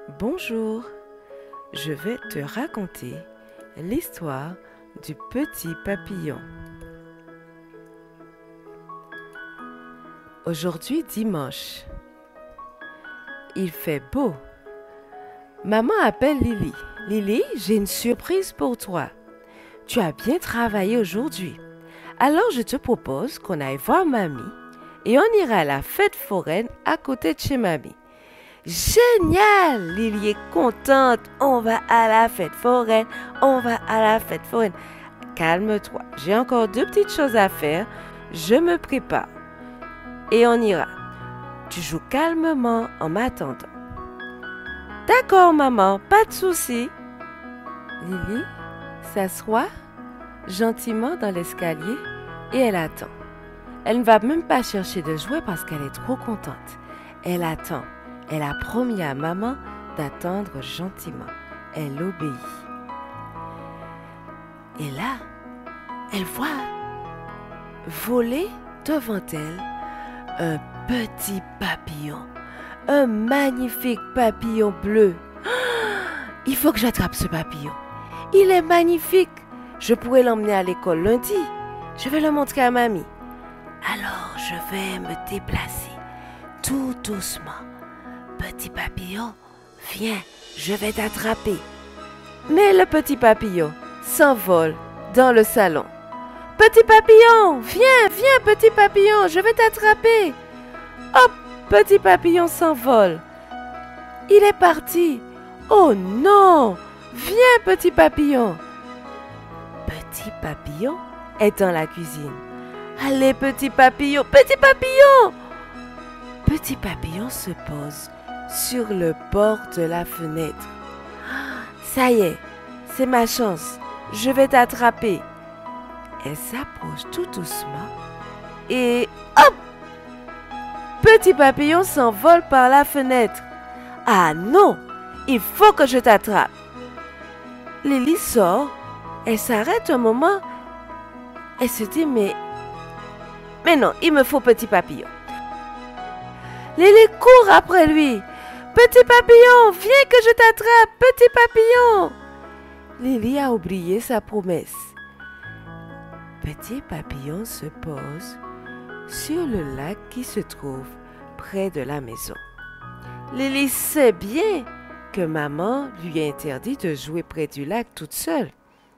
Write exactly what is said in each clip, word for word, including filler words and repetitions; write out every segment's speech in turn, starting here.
Bonjour, je vais te raconter l'histoire du petit papillon. Aujourd'hui dimanche, il fait beau. Maman appelle Lily. Lily, j'ai une surprise pour toi. Tu as bien travaillé aujourd'hui. Alors je te propose qu'on aille voir mamie et on ira à la fête foraine à côté de chez mamie. Génial! Lily est contente. On va à la fête foraine. On va à la fête foraine. Calme-toi. J'ai encore deux petites choses à faire. Je me prépare. Et on ira. Tu joues calmement en m'attendant. D'accord, maman. Pas de souci. Lily s'assoit gentiment dans l'escalier et elle attend. Elle ne va même pas chercher de jouer parce qu'elle est trop contente. Elle attend. Elle a promis à maman d'attendre gentiment. Elle obéit. Et là, elle voit voler devant elle un petit papillon. Un magnifique papillon bleu. Il faut que j'attrape ce papillon. Il est magnifique. Je pourrais l'emmener à l'école lundi. Je vais le montrer à mamie. Alors, je vais me déplacer tout doucement. Petit papillon, viens, je vais t'attraper. Mais le petit papillon s'envole dans le salon. Petit papillon, viens, viens, petit papillon, je vais t'attraper. Hop, petit papillon s'envole. Il est parti. Oh non, viens, petit papillon. Petit papillon est dans la cuisine. Allez, petit papillon, petit papillon. Petit papillon se pose sur le bord de la fenêtre. Ça y est, c'est ma chance. Je vais t'attraper. Elle s'approche tout doucement et hop! Petit papillon s'envole par la fenêtre. Ah non, il faut que je t'attrape. Lily sort. Elle s'arrête un moment. Elle se dit, mais... Mais non, il me faut petit papillon. Lily court après lui. Petit papillon, viens que je t'attrape, petit papillon. Lily a oublié sa promesse. Petit papillon se pose sur le lac qui se trouve près de la maison. Lily sait bien que maman lui a interdit de jouer près du lac toute seule.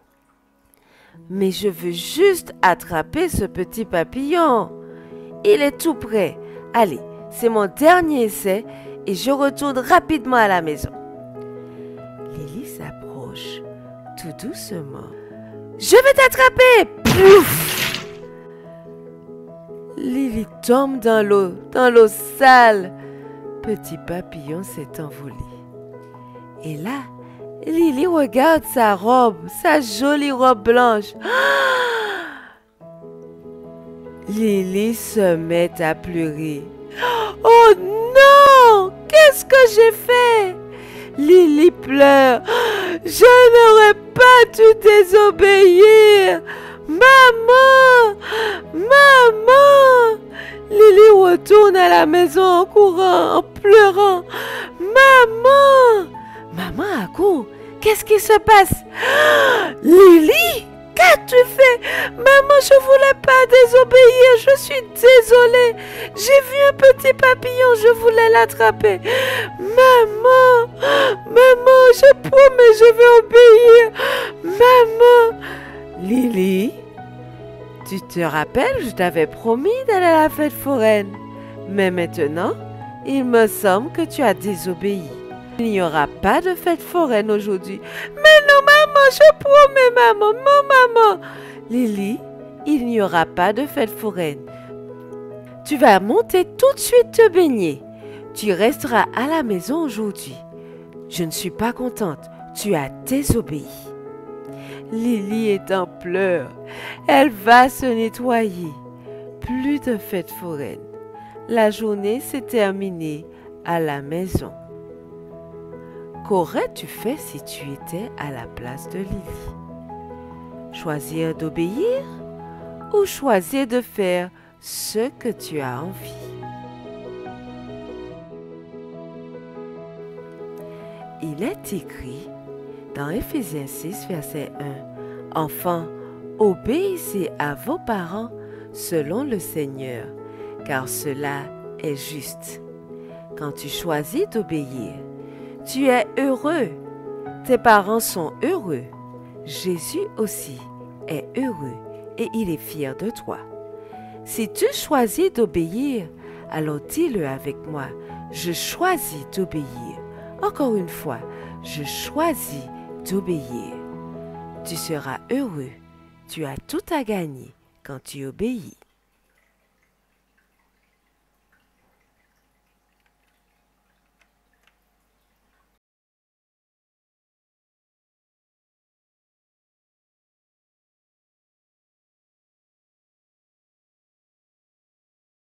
Mais je veux juste attraper ce petit papillon. Il est tout près. Allez, c'est mon dernier essai et je retourne rapidement à la maison. Lily s'approche tout doucement. Je vais t'attraper! Pouf! Lily tombe dans l'eau, dans l'eau sale. Petit papillon s'est envolé. Et là, Lily regarde sa robe, sa jolie robe blanche. Lily se met à pleurer. Oh non! Qu'est-ce que j'ai fait? Lily pleure. Je n'aurais pas dû désobéir. Maman! Maman! Lily retourne à la maison en courant, en pleurant. Maman! Maman accourt. Qu'est-ce qui se passe? Lily? Qu'as-tu fait? Maman, je ne voulais pas désobéir. Je suis désolée. J'ai vu un petit papillon. Je voulais l'attraper. Maman, maman, je promets, je vais obéir. Maman. Lily, tu te rappelles, je t'avais promis d'aller à la fête foraine. Mais maintenant, il me semble que tu as désobéi. Il n'y aura pas de fête foraine aujourd'hui. Mais non, maman, je promets, maman, non, maman. Lily, il n'y aura pas de fête foraine. Tu vas monter tout de suite te baigner. Tu resteras à la maison aujourd'hui. Je ne suis pas contente. Tu as désobéi. Lily est en pleurs. Elle va se nettoyer. Plus de fête foraine. La journée s'est terminée à la maison. Qu'aurais-tu fait si tu étais à la place de Lily? Choisir d'obéir ou choisir de faire ce que tu as envie? Il est écrit dans Éphésiens six, verset un, « Enfants, obéissez à vos parents selon le Seigneur, car cela est juste. » Quand tu choisis d'obéir, tu es heureux. Tes parents sont heureux. Jésus aussi est heureux et il est fier de toi. Si tu choisis d'obéir, alors dis-le avec moi, je choisis d'obéir. Encore une fois, je choisis d'obéir. Tu seras heureux. Tu as tout à gagner quand tu obéis.